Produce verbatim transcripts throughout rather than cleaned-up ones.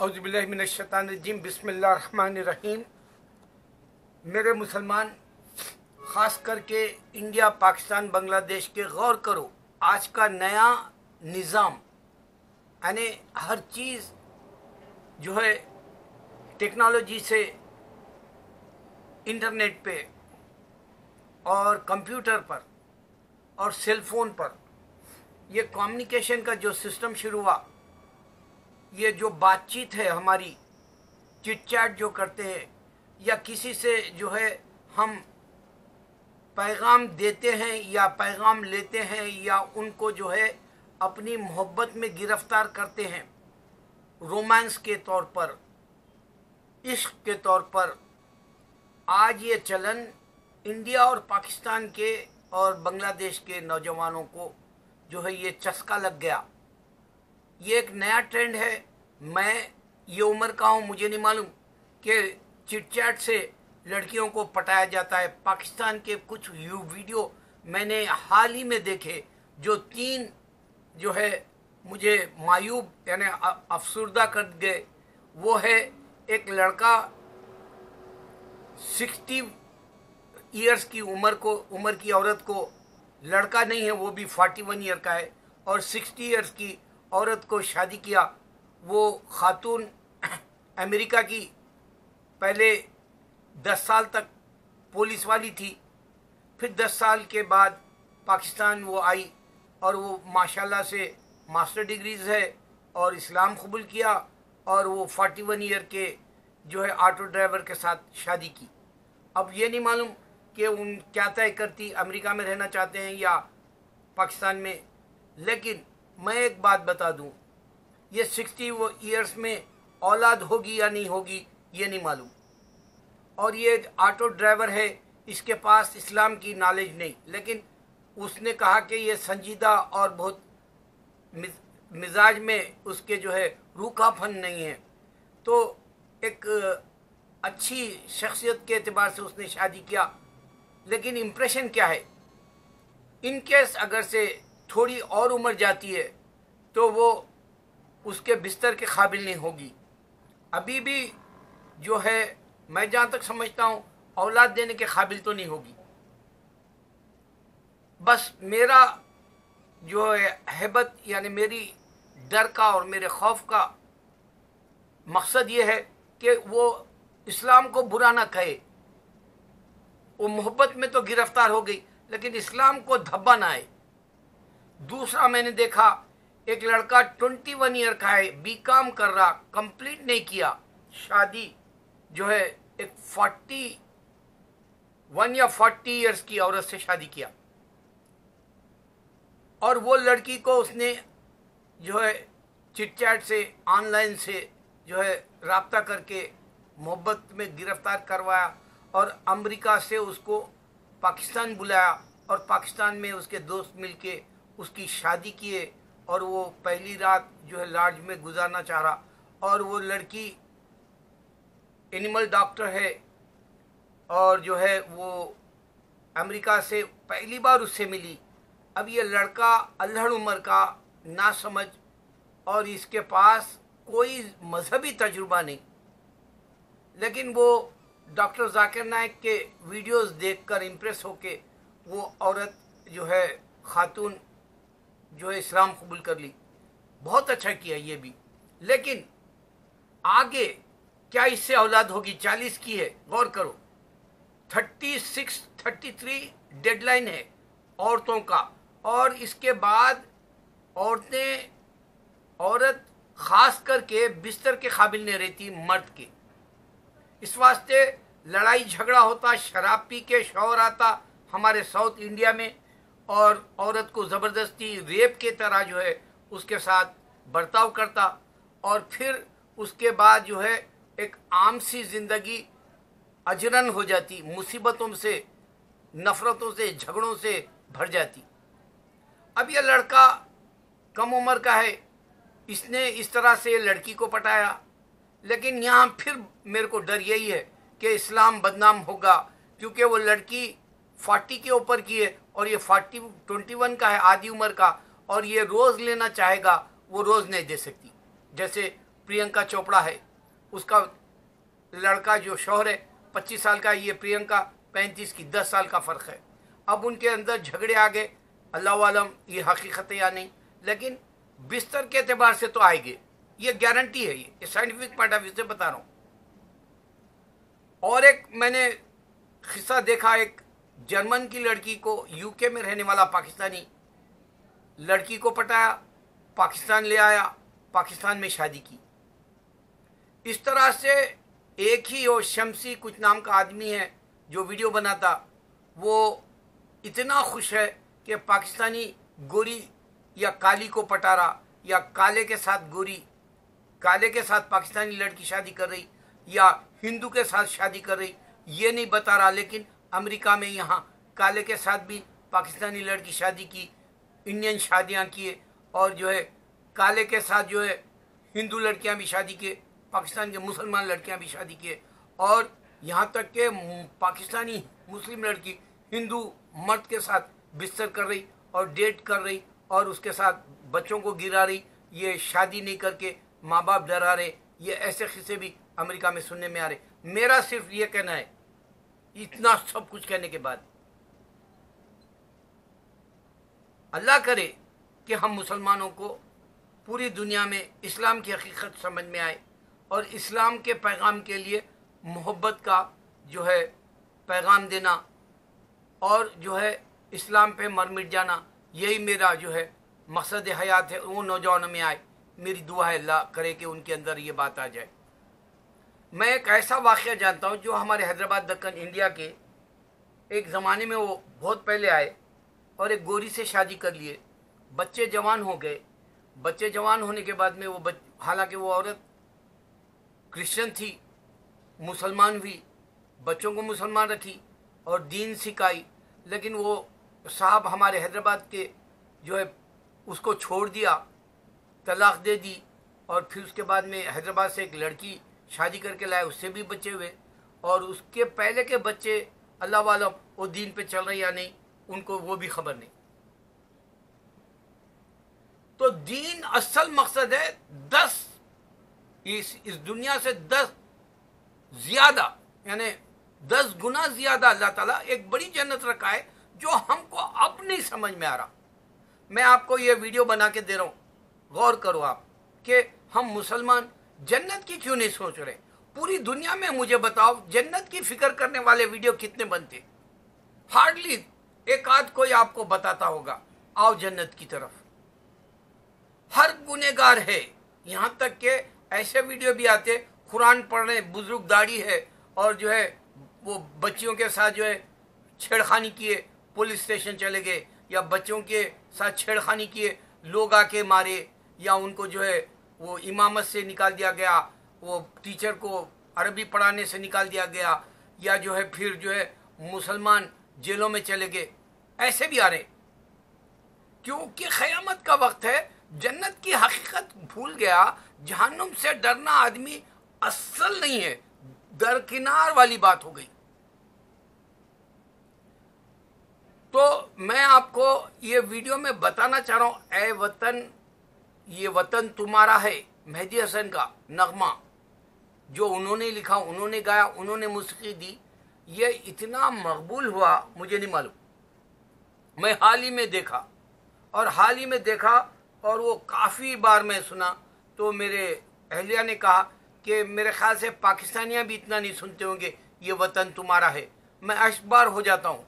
औज़ुबिल्लाहि मिनश्शैतानिर्रजीम बिस्मिल्लाहिर्रहमानिर्रहीम। मेरे मुसलमान, ख़ास करके इंडिया, पाकिस्तान, बांग्लादेश के गौर करो। आज का नया निज़ाम यानी हर चीज़ जो है टेक्नोलॉजी से, इंटरनेट पे और कंप्यूटर पर और सेल फ़ोन पर ये कम्युनिकेशन का जो सिस्टम शुरू हुआ, ये जो बातचीत है हमारी, चिट चैट जो करते हैं या किसी से जो है हम पैगाम देते हैं या पैगाम लेते हैं या उनको जो है अपनी मोहब्बत में गिरफ्तार करते हैं, रोमांस के तौर पर, इश्क के तौर पर, आज ये चलन इंडिया और पाकिस्तान के और बांग्लादेश के नौजवानों को जो है ये चस्का लग गया। ये एक नया ट्रेंड है। मैं ये उम्र का हूँ, मुझे नहीं मालूम कि चिट चैट से लड़कियों को पटाया जाता है। पाकिस्तान के कुछ यू वीडियो मैंने हाल ही में देखे जो तीन जो है मुझे मायूब यानी अफसुर्दा कर गए। वो है एक लड़का सिक्सटी ईयर्स की उम्र को उम्र की औरत को, लड़का नहीं है वो भी फोर्टी वन ईयर का है, और सिक्सटी ईयर्स की औरत को शादी किया। वो खातून अमेरिका की, पहले दस साल तक पुलिस वाली थी, फिर दस साल के बाद पाकिस्तान वो आई और वो माशाल्लाह से मास्टर डिग्रीज है और इस्लाम कबूल किया, और वो फोर्टी वन ईयर के जो है ऑटो ड्राइवर के साथ शादी की। अब ये नहीं मालूम कि उन क्या तय करती, अमेरिका में रहना चाहते हैं या पाकिस्तान में। लेकिन मैं एक बात बता दूं, ये सिक्सटी वो ईयर्स में औलाद होगी या नहीं होगी ये नहीं मालूम। और ये ऑटो ड्राइवर है, इसके पास इस्लाम की नॉलेज नहीं, लेकिन उसने कहा कि ये संजीदा और बहुत मिजाज में उसके जो है रूखापन नहीं है। तो एक अच्छी शख्सियत के एतबार से उसने शादी किया। लेकिन इम्प्रेशन क्या है, इन केस अगर से थोड़ी और उम्र जाती है तो वो उसके बिस्तर के काबिल नहीं होगी। अभी भी जो है मैं जहाँ तक समझता हूँ औलाद देने के काबिल तो नहीं होगी। बस मेरा जो है हैबत यानी मेरी डर का और मेरे खौफ का मकसद ये है कि वो इस्लाम को बुरा ना कहे। वो मोहब्बत में तो गिरफ्तार हो गई, लेकिन इस्लाम को धब्बा ना आए। दूसरा मैंने देखा एक लड़का ट्वेंटी वन ईयर का है, बी काम कर रहा, कंप्लीट नहीं किया, शादी जो है एक फोर्टी वन या फोर्टी ईयर्स की औरत से शादी किया। और वो लड़की को उसने जो है चिट चैट से, ऑनलाइन से जो है राब्ता करके मोहब्बत में गिरफ्तार करवाया और अमेरिका से उसको पाकिस्तान बुलाया और पाकिस्तान में उसके दोस्त मिलके उसकी शादी किए। और वो पहली रात जो है लॉज में गुजारना चाह रहा, और वो लड़की एनिमल डॉक्टर है और जो है वो अमेरिका से पहली बार उससे मिली। अब ये लड़का अल्हड़ उम्र का, ना समझ, और इसके पास कोई मजहबी तजुर्बा नहीं, लेकिन वो डॉक्टर जाकिर नाइक के वीडियोस देखकर इम्प्रेस होके वो औरत जो है खातून जो है इस्लाम कबूल कर ली। बहुत अच्छा किया ये भी। लेकिन आगे क्या इससे औलाद होगी? चालीस की है, गौर करो। Thirty six thirty three deadline है औरतों का, और इसके बाद औरतें औरत खास करके बिस्तर के काबिल नहीं रहती मर्द के। इस वास्ते लड़ाई झगड़ा होता, शराब पी के शौहर आता हमारे साउथ इंडिया में, और औरत को ज़बरदस्ती रेप के तरह जो है उसके साथ बर्ताव करता, और फिर उसके बाद जो है एक आम सी ज़िंदगी अजरन हो जाती, मुसीबतों से, नफ़रतों से, झगड़ों से भर जाती। अब यह लड़का कम उम्र का है, इसने इस तरह से लड़की को पटाया। लेकिन यहाँ फिर मेरे को डर यही है कि इस्लाम बदनाम होगा, क्योंकि वो लड़की फोर्टी के ऊपर की है और ये फोर्टी ट्वेंटी वन का है, आधी उम्र का, और ये रोज़ लेना चाहेगा वो रोज़ नहीं दे सकती। जैसे प्रियंका चोपड़ा है, उसका लड़का जो शौहर है पच्चीस साल का, ये प्रियंका पैंतीस की, दस साल का फ़र्क है। अब उनके अंदर झगड़े आ गए, अल्लाह आलम ये हकीकत है या नहीं, लेकिन बिस्तर के एतबार से तो आएंगे, ये गारंटी है, ये साइंटिफिक पॉइंट ऑफ व्यू से बता रहा हूँ। और एक मैंने किस्सा देखा, एक जर्मन की लड़की को, यूके में रहने वाला पाकिस्तानी लड़की को पटाया, पाकिस्तान ले आया, पाकिस्तान में शादी की। इस तरह से एक ही वो शमसी कुछ नाम का आदमी है जो वीडियो बनाता, वो इतना खुश है कि पाकिस्तानी गोरी या काली को पटा रहा, या काले के साथ गोरी, काले के साथ पाकिस्तानी लड़की शादी कर रही, या हिंदू के साथ शादी कर रही, ये नहीं बता रहा। लेकिन अमेरिका में यहाँ काले के साथ भी पाकिस्तानी लड़की शादी की, इंडियन शादियाँ किए, और जो है काले के साथ जो है हिंदू लड़कियाँ भी शादी किए, पाकिस्तान के मुसलमान लड़कियाँ भी शादी किए, और यहाँ तक के पाकिस्तानी मुस्लिम लड़की हिंदू मर्द के साथ बिस्तर कर रही और डेट कर रही और उसके साथ बच्चों को गिरा रही, ये शादी नहीं करके माँ बाप डरा रहे। ये ऐसे किस्से भी अमेरिका में सुनने में आ रहे। मेरा सिर्फ ये कहना है, इतना सब कुछ कहने के बाद, अल्लाह करे कि हम मुसलमानों को पूरी दुनिया में इस्लाम की हकीकत समझ में आए, और इस्लाम के पैगाम के लिए मोहब्बत का जो है पैगाम देना, और जो है इस्लाम पे मर मिट जाना, यही मेरा जो है मकसद हयात है, वो नौजवानों में आए। मेरी दुआ है अल्लाह करे कि उनके अंदर ये बात आ जाए। मैं एक ऐसा वाक़या जानता हूँ जो हमारे हैदराबाद दक्कन इंडिया के एक ज़माने में, वो बहुत पहले आए और एक गोरी से शादी कर लिए, बच्चे जवान हो गए। बच्चे जवान होने के बाद में वो बच हालांकि वो औरत क्रिश्चियन थी, मुसलमान हुई, बच्चों को मुसलमान रखी और दीन सिखाई, लेकिन वो साहब हमारे हैदराबाद के जो है उसको छोड़ दिया, तलाक दे दी, और फिर उसके बाद में हैदराबाद से एक लड़की शादी करके लाए, उससे भी बच्चे हुए, और उसके पहले के बच्चे अल्लाह वालम वो दीन पे चल रहे या नहीं, उनको वो भी खबर नहीं। तो दीन असल मकसद है दस, इस इस दुनिया से दस ज्यादा, यानी दस गुना ज्यादा अल्लाह ताला एक बड़ी जन्नत रखा है जो हमको अब नहीं समझ में आ रहा। मैं आपको ये वीडियो बना के दे रहा हूँ, गौर करो आप कि हम मुसलमान जन्नत की क्यों नहीं सोच रहे। पूरी दुनिया में मुझे बताओ जन्नत की फिक्र करने वाले वीडियो कितने बनते? हार्डली एक आध कोई आपको बताता होगा आओ जन्नत की तरफ। हर गुनेगार है, यहाँ तक के ऐसे वीडियो भी आते कुरान पढ़ रहे, बुजुर्ग दाढ़ी है और जो है वो बच्चियों के साथ जो है छेड़खानी किए, पुलिस स्टेशन चले गए, या बच्चों के साथ छेड़खानी किए, लोग आके मारे, या उनको जो है वो इमामत से निकाल दिया गया, वो टीचर को अरबी पढ़ाने से निकाल दिया गया, या जो है फिर जो है मुसलमान जेलों में चले गए। ऐसे भी आ रहे क्योंकि क़यामत का वक्त है, जन्नत की हकीकत भूल गया। जहन्नुम से डरना आदमी असल नहीं है, दरकिनार वाली बात हो गई। तो मैं आपको ये वीडियो में बताना चाह रहा हूँ, ऐ वतन ये वतन तुम्हारा है, मेहदी हसन का नगमा जो उन्होंने लिखा, उन्होंने गाया, उन्होंने मौसीकी दी, ये इतना मकबूल हुआ मुझे नहीं मालूम। मैं हाल ही में देखा और हाल ही में देखा और वो काफ़ी बार मैं सुना, तो मेरे अहलिया ने कहा कि मेरे ख्याल से पाकिस्तानियाँ भी इतना नहीं सुनते होंगे, ये वतन तुम्हारा है। मैं अशबार हो जाता हूँ।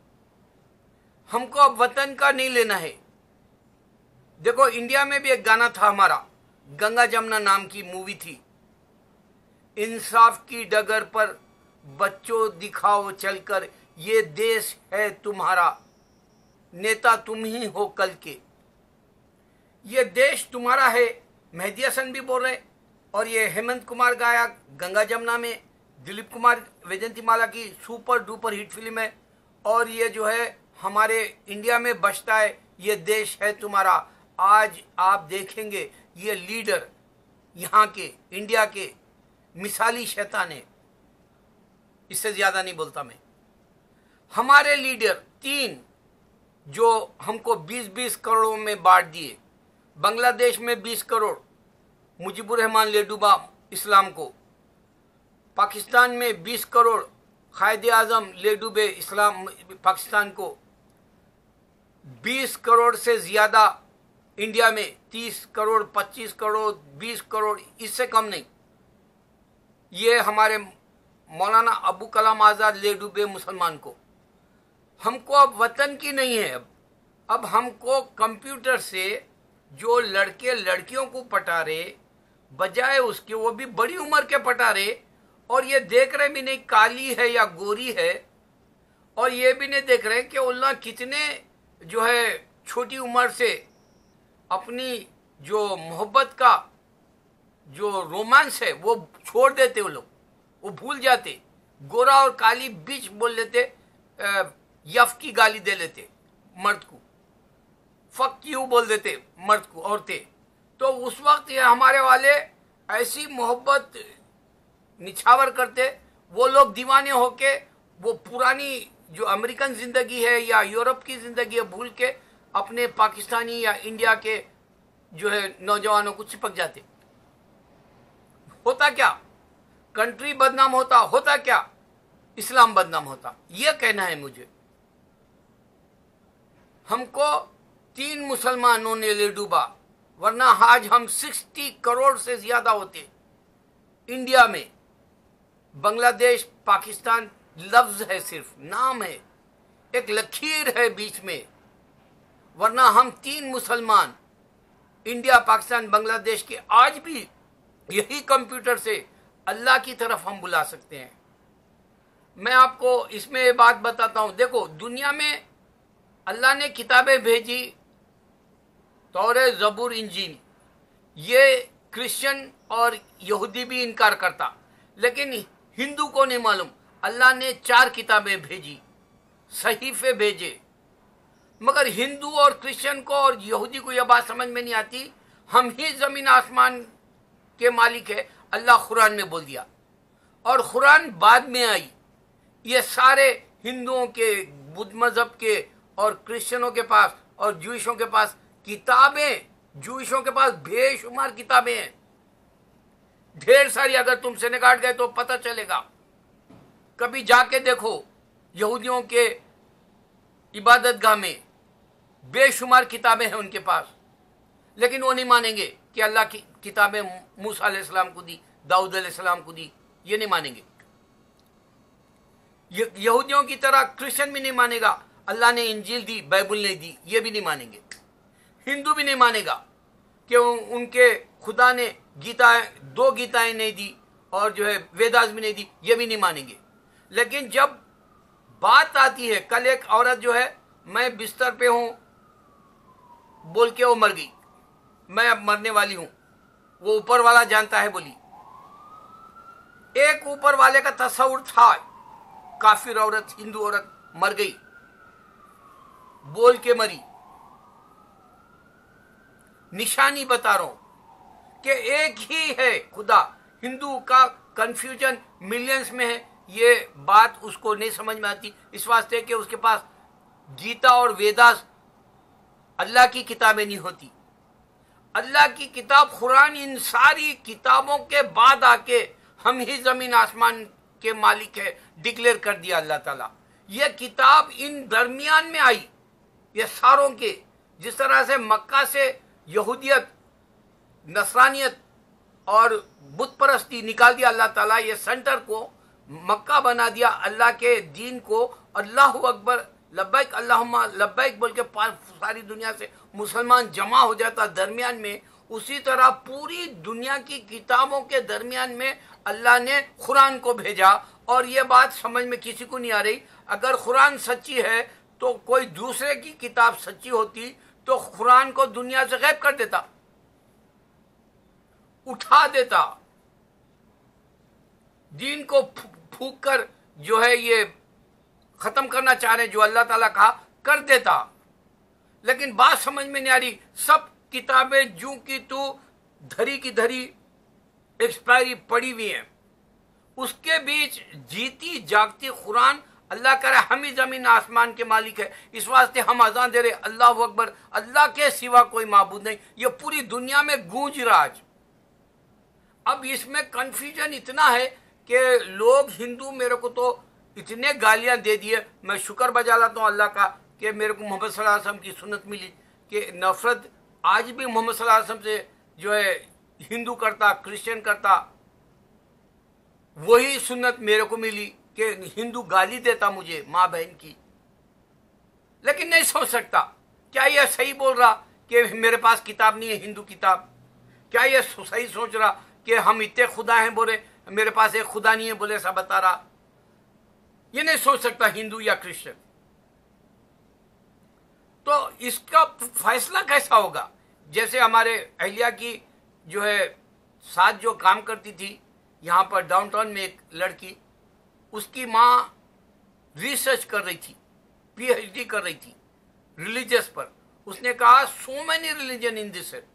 हमको अब वतन का नहीं लेना है। देखो इंडिया में भी एक गाना था हमारा, गंगा जमुना नाम की मूवी थी। इंसाफ की डगर पर बच्चों दिखाओ चलकर, ये देश है तुम्हारा, नेता तुम ही हो कल के। ये देश तुम्हारा है, मेहदी हसन भी बोल रहे, और ये हेमंत कुमार गाया गंगा जमुना में, दिलीप कुमार वैजयंतीमाला की सुपर डुपर हिट फिल्म है, और ये जो है हमारे इंडिया में बजता है, ये देश है तुम्हारा। आज आप देखेंगे ये लीडर यहाँ के इंडिया के मिसाली शैतान है, इससे ज़्यादा नहीं बोलता मैं। हमारे लीडर तीन जो हमको बीस बीस करोड़ों में बांट दिए, बांग्लादेश में बीस करोड़, मुजीबुर रहमान ले डूबा इस्लाम को। पाकिस्तान में बीस करोड़ कायदे आज़म ले डूबे इस्लाम पाकिस्तान को। बीस करोड़ से ज़्यादा इंडिया में, तीस करोड़, पच्चीस करोड़, बीस करोड़, इससे कम नहीं। ये हमारे मौलाना अबू कलाम आज़ाद ले डूबे मुसलमान को। हमको अब वतन की नहीं है, अब अब हमको कंप्यूटर से जो लड़के लड़कियों को पटा रहे, बजाय उसके वो भी बड़ी उम्र के पटा रहे, और ये देख रहे भी नहीं काली है या गोरी है, और ये भी नहीं देख रहे कि उल्लाह कितने जो है छोटी उम्र से अपनी जो मोहब्बत का जो रोमांस है वो छोड़ देते, वो लोग वो भूल जाते। गोरा और काली बीच बोल लेते, यफ की गाली दे लेते मर्द को, फक यू बोल देते मर्द को, औरतें। तो उस वक्त ये हमारे वाले ऐसी मोहब्बत निछावर करते, वो लोग दीवाने होके वो पुरानी जो अमेरिकन ज़िंदगी है या यूरोप की ज़िंदगी है भूल के अपने पाकिस्तानी या इंडिया के जो है नौजवानों को चिपक जाते। होता क्या? कंट्री बदनाम होता, होता क्या? इस्लाम बदनाम होता। ये कहना है मुझे। हमको तीन मुसलमानों ने ले डूबा, वरना आज हम साठ करोड़ से ज्यादा होते इंडिया में। बांग्लादेश, पाकिस्तान लफ्ज है, सिर्फ नाम है, एक लकीर है बीच में, वरना हम तीन मुसलमान इंडिया, पाकिस्तान, बांग्लादेश के आज भी यही कंप्यूटर से अल्लाह की तरफ हम बुला सकते हैं। मैं आपको इसमें ये बात बताता हूं। देखो, दुनिया में अल्लाह ने किताबें भेजी, तौरे, ज़बूर, इंजील। ये क्रिश्चियन और यहूदी भी इनकार करता, लेकिन हिंदू को नहीं मालूम अल्लाह ने चार किताबें भेजी, सहीफे भेजे। मगर हिंदू और क्रिश्चियन को और यहूदी को यह बात समझ में नहीं आती, हम ही जमीन आसमान के मालिक है, अल्लाह कुरान में बोल दिया, और कुरान बाद में आई। ये सारे हिंदुओं के, बुद्ध मजहब के और क्रिश्चियनों के पास और जूइशों के पास किताबें, जूइशों के पास बेशुमार किताबें हैं, ढेर सारी। अगर तुम सेनेगाट गए तो पता चलेगा, कभी जाके देखो यहूदियों के इबादतगाह में बेशुमार किताबें हैं उनके पास, लेकिन वो नहीं मानेंगे कि अल्लाह की किताबें मूसा अलैहिस्सलाम को दी, दाऊद अलैहिस्सलाम को दी, ये नहीं मानेंगे। यहूदियों की तरह क्रिश्चियन भी नहीं मानेगा अल्लाह ने इंजील दी, बाइबल नहीं दी, ये भी नहीं मानेंगे। हिंदू भी नहीं मानेगा कि उनके खुदा ने गीता, दो गीताएं नहीं दी और जो है वेदास भी नहीं दी, ये भी नहीं मानेंगे। लेकिन जब बात आती है, कल एक औरत जो है, मैं बिस्तर पे हूं बोल के वो मर गई, मैं अब मरने वाली हूं, वो ऊपर वाला जानता है बोली। एक ऊपर वाले का तस्वुर था, काफिर औरत, हिंदू औरत मर गई, बोल के मरी। निशानी बता रहा हूं कि एक ही है खुदा। हिंदू का कंफ्यूजन मिलियंस में है, ये बात उसको नहीं समझ में आती, इस वास्ते कि उसके पास गीता और वेदास अल्लाह की किताबें नहीं होती। अल्लाह की किताब कुरान, इन सारी किताबों के बाद आके हम ही जमीन आसमान के मालिक है डिक्लेयर कर दिया अल्लाह ताला। ये किताब इन दरमियान में आई, ये सारों के, जिस तरह से मक्का से यहूदियत, नसरानियत और बुत परस्ती निकाल दिया अल्लाह ताला, ये सेंटर को मक्का बना दिया अल्लाह के दीन को। अल्लाह अकबर, लब्बैक अल्लाहुम्मा लब्बैक बोल के सारी दुनिया से मुसलमान जमा हो जाता दरमियान में। उसी तरह पूरी दुनिया की किताबों के दरमियान में अल्लाह ने कुरान को भेजा। और ये बात समझ में किसी को नहीं आ रही, अगर कुरान सच्ची है तो कोई दूसरे की किताब सच्ची होती तो कुरान को दुनिया से गायब कर देता, उठा देता, दीन को फूक कर जो है ये खत्म करना चाह रहे जो अल्लाह ताला कहा कर देता। लेकिन बात समझ में नहीं आ रही, सब किताबें जू की तू धरी की धरी एक्सपायरी पड़ी हुई है, उसके बीच जीती जागती कुरान। अल्लाह करे हम ही जमीन आसमान के मालिक है, इस वास्ते हम अजान दे रहे अल्लाह अकबर, अल्लाह के सिवा कोई माबूद नहीं। ये पूरी दुनिया में गूंज रहा आज, اب اس میں کنفیوژن اتنا ہے کہ لوگ ہندو میرے کو تو اتنے گالیاں دے دیے. میں شکر بجا لاتا ہوں اللہ کا کہ میرے کو محمد صلی اللہ علیہ وسلم کی سنت ملی کہ نفرت آج بھی محمد صلی اللہ علیہ وسلم سے جو ہے ہندو کرتا کرسچن کرتا وہی سنت میرے کو ملی کہ ہندو گالی دیتا مجھے ماں بہن کی. لیکن نہیں سوچ سکتا کیا یہ صحیح بول رہا کہ میرے پاس کتاب نہیں ہے ہندو کتاب؟ کیا یہ صحیح سوچ رہا کہ ہم اتنے خدا ہیں بولے میرے پاس ایک خدا نہیں ہے بولے ایسا بتا رہا؟ یہ نہیں سوچ سکتا ہندو یا کرسچن. تو اس کا فیصلہ کیسا ہوگا؟ جیسے ہمارے اہلیہ کی جو ہے ساتھ جو کام کرتی تھی یہاں پر ڈاؤن ٹاؤن میں ایک لڑکی، اس کی ماں ریسرچ کر رہی تھی، پی ایچ ڈی کر رہی تھی ریلیجس پر. اس نے کہا so many religion in this earth,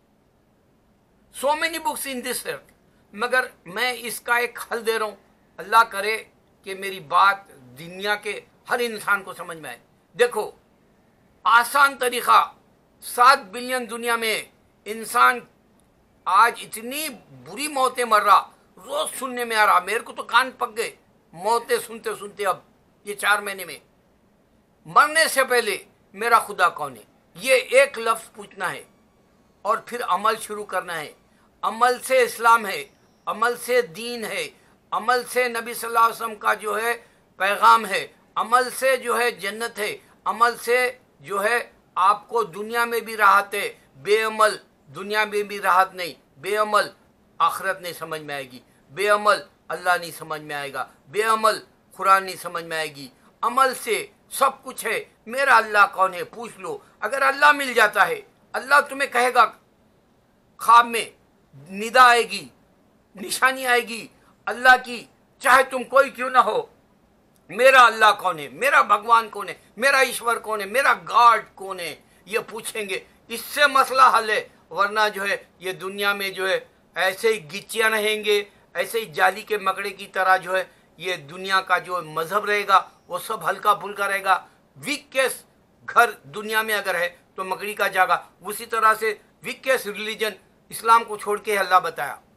so many books in this earth, مگر میں اس کا ایک حل دے رہا ہوں. اللہ کرے کہ میری بات دنیا کے ہر انسان کو سمجھ میں آئے. دیکھو آسان طریقہ، سات بلین دنیا میں انسان آج اتنی بری موتیں مر رہا، روز سننے میں آ رہا. میرے کو تو کان پک گئے موتیں سنتے سنتے. اب یہ چار مہینے میں مرنے سے پہلے میرا خدا کون ہے یہ ایک لفظ پوچھنا ہے اور پھر عمل شروع کرنا ہے. عمل سے اسلام ہے، عمل سے دین ہے، عمل سے نبی صلی اللہ علیہ وسلم کا جو ہے پیغام ہے، عمل سے جو ہے جنت ہے، عمل سے جو ہے آپ کو دنیا میں بھی راحت ہے. بے عمل دنیا میں بھی راحت نہیں، بے عمل آخرت نہیں سمجھ میں آئے گی، بے عمل اللہ نہیں سمجھ میں آئے گا، بے عمل قرآن نہیں سمجھ میں آئے گی. عمل سے سب کچھ ہے. میرا اللہ کون ہے پوچھ لو. اگر اللہ مل جاتا ہے، اللہ تمہیں کہے گا خواب میں، ندا آئے گی، نشانی آئے گی اللہ کی، چاہے تم کوئی کیوں نہ ہو. میرا اللہ کون ہے، میرا بھگوان کون ہے، میرا ایشور کون ہے، میرا گاڈ کون ہے، یہ پوچھیں گے. اس سے مسئلہ حل ہے. ورنہ جو ہے یہ دنیا میں جو ہے ایسے ہی گچیاں رہیں گے، ایسے ہی جالی کے مکڑے کی طرح جو ہے یہ دنیا کا جو مذہب رہے گا وہ سب ہلکا پھلکا رہے گا. ویکیس گھر دنیا میں اگر ہے تو مکڑی کا جاگا، اسی طرح سے ویکیس ریلیجن اسلام کو چھوڑ کے اللہ بتایا.